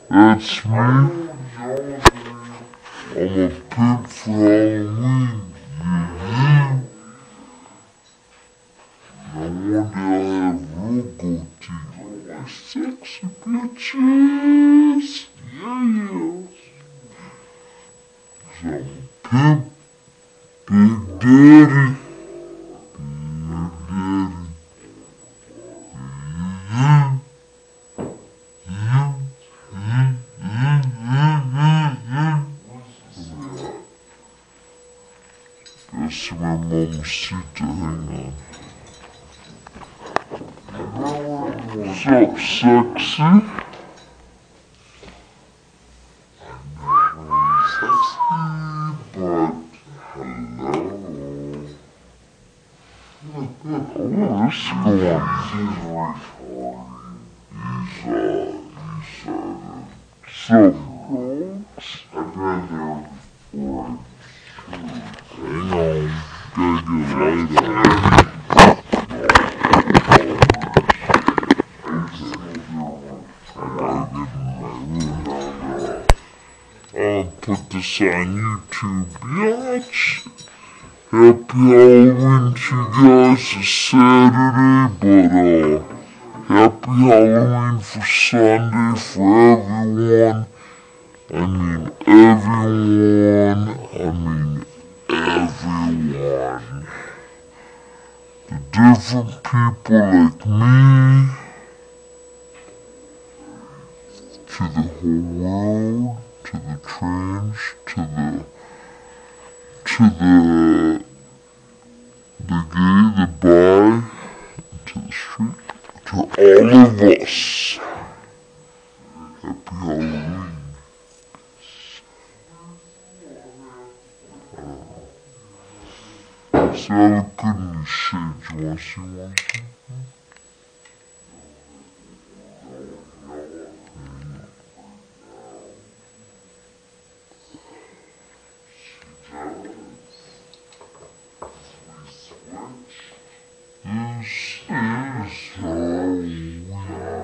That's me. I'm a pimp for Halloween. Yeah. No wonder I have real goatee. Oh, my sexy bitches. Yeah. I'm a pimp, Big Daddy. Big Daddy. Yeah. That's my mamacita, hang on. What's up, sexy? Sexy, but hello. Oh, this one. So, I've been there before. Hang on, gotta get light up. I'll put this on YouTube, bitch. Happy Halloween to you guys. It's Saturday, but happy Halloween for Sunday for everyone. I mean everyone. The different people like me. To the whole world. To the trans. To the gay, the bi, to the straight, to all of us. Happy Halloween. So I look good in the shade. You wanna see one? This is how we do.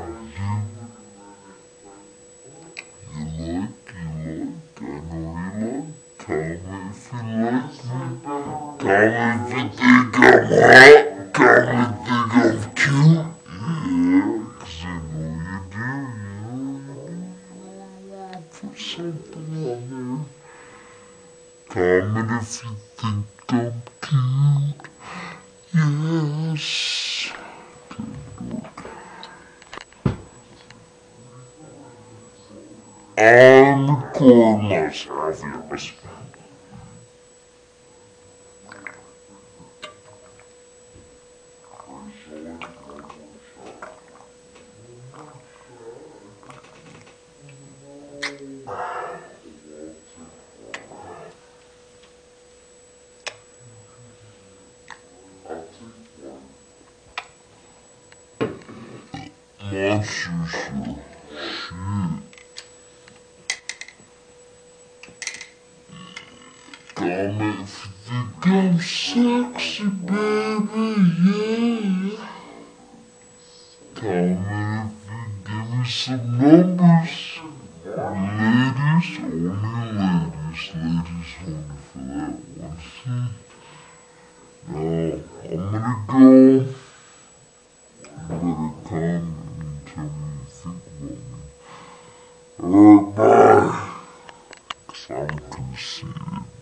You like, I know you like. Tell me if you like me. Tell me if you think I'm hot. Tell me if you think I'm cute. Yeah, 'cause I know you do. You wanna put something on there. Comment if you think I'm cute. Yes. I'm recording myself, yes. Monster shit. Comment if you think I'm sexy, baby, yeah. Comment if you give me some numbers. Ladies, only ladies. Ladies only for that one. Now, I'm gonna go. You better comment and tell me what you think about me. Alright, bye. 'Cause I'm conceited.